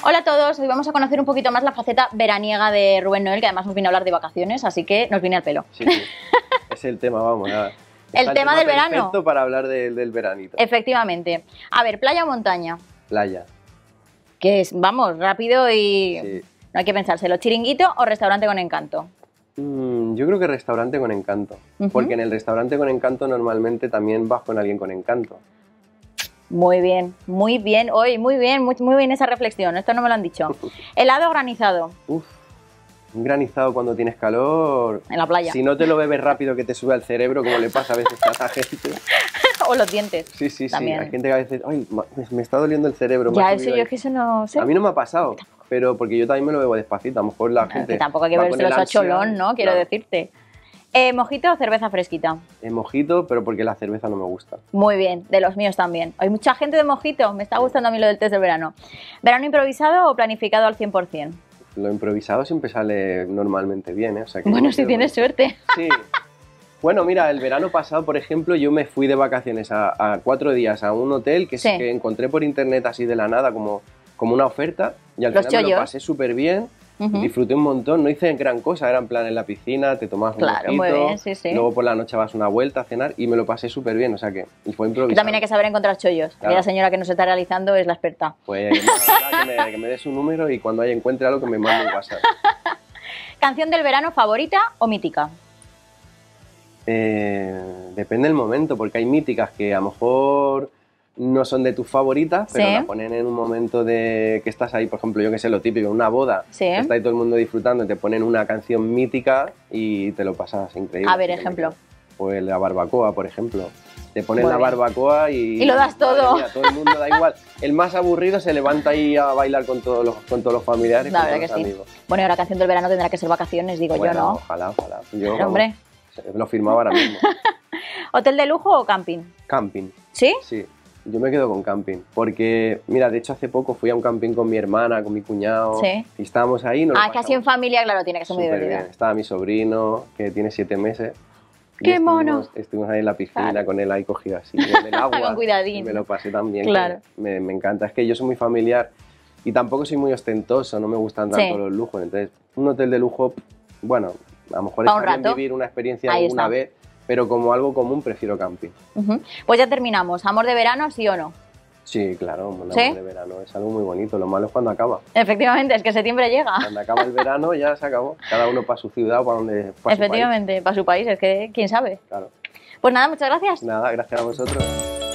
Hola a todos, hoy vamos a conocer un poquito más la faceta veraniega de Rubén Noel, que además nos viene a hablar de vacaciones, así que nos viene al pelo. Sí. Es el tema, vamos. Nada. El tema del verano. Perfecto para hablar del veranito. Efectivamente. A ver, ¿playa o montaña? Playa. ¿Qué es? Vamos, rápido y Sí. no hay que pensárselo. ¿Chiringuito o restaurante con encanto? Yo creo que restaurante con encanto. Porque en el restaurante con encanto normalmente también vas con alguien con encanto. Muy bien, muy bien. Hoy, muy bien esa reflexión. Esto no me lo han dicho. ¿Helado o granizado? Uf, un granizado cuando tienes calor. En la playa. Si no te lo bebes rápido que te sube al cerebro, como le pasa a veces a la gente. O los dientes. Sí. También. Hay gente que a veces, ay, me está doliendo el cerebro. Ya, eso yo es que eso no sé. A mí no me ha pasado, pero porque yo también me lo bebo despacito. A lo mejor la gente. Que tampoco hay que va beberse con los el a cholón, ansia, ¿no? Quiero claro. decirte. ¿Mojito o cerveza fresquita? Mojito, pero porque la cerveza no me gusta. Muy bien, de los míos también. Hay mucha gente de mojito, me está gustando a mí lo del test del verano. ¿Verano improvisado o planificado al 100%? Lo improvisado siempre sale normalmente bien, ¿eh? O sea que Bueno, no si creo tienes que- suerte. Sí. Bueno, mira, el verano pasado, por ejemplo, yo me fui de vacaciones a 4 días a un hotel que, Sí. que encontré por internet así de la nada como una oferta y al Los final me lo chollos. pasé súper bien. Ujú. Disfruté un montón, no hice gran cosa, era en plan en la piscina, te tomas un Claro, muy mojito, bien, sí. luego por la noche vas una vuelta a cenar y me lo pasé súper bien, o sea que y fue Que improvisado. también hay que saber encontrar chollos. Claro. La señora que nos está realizando es la experta. Pues nada, que me des un número y cuando encuentre algo que me mande un WhatsApp. ¿Canción del verano favorita o mítica? Depende del momento, porque hay míticas que a lo mejor no son de tus favoritas, pero Sí. la ponen en un momento de que estás ahí, por ejemplo, yo que sé, lo típico, en una boda, Sí. que está ahí todo el mundo disfrutando y te ponen una canción mítica y te lo pasas increíble. A ver, Así que ejemplo. Pues la barbacoa, por ejemplo. Te ponen Muy la bien. barbacoa y Y lo das madre todo. mía, todo el mundo da igual. El más aburrido se levanta ahí a bailar con todos los familiares, La con verdad todos que los sí. amigos. Bueno, y ahora canción del verano tendrá que ser vacaciones, digo Bueno, yo, ¿no? Ojalá. Yo, Claro, vamos, hombre. lo firmaba ahora mismo. ¿Hotel de lujo o camping? Camping. ¿Sí? Sí, yo me quedo con camping, porque, mira, de hecho hace poco fui a un camping con mi hermana, con mi cuñado, Sí. y estábamos ahí. Nos lo Ah, casi en pasamos familia, claro, tiene que ser muy súper divertido. bien. Estaba mi sobrino, que tiene 7 meses. y ¡Qué mono! Estuvimos ahí en la piscina, Claro. con él ahí cogido así, en el agua. Con cuidadín. Y me lo pasé tan bien, Claro. que me encanta. Es que yo soy muy familiar y tampoco soy muy ostentoso, no me gustan tanto Sí. los lujos. Entonces, un hotel de lujo, bueno, a lo mejor Pa' un está bien rato. vivir una experiencia Ahí alguna está. vez, pero como algo común prefiero camping. Ujú. Pues ya terminamos. ¿Amor de verano, sí o no? Sí, claro, un ¿Sí? amor de verano es algo muy bonito. Lo malo es cuando acaba. Efectivamente, es que septiembre llega. Cuando acaba el verano ya se acabó. Cada uno para su ciudad o para donde para su país. Efectivamente, para su país, es que quién sabe. Claro. Pues nada, muchas gracias. Nada, gracias a vosotros.